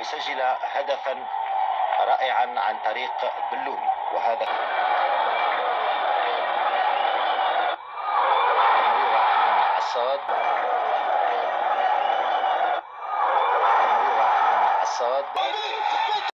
يسجل هدفا رائعا عن طريق بلومي. وهذا عصاد عصاد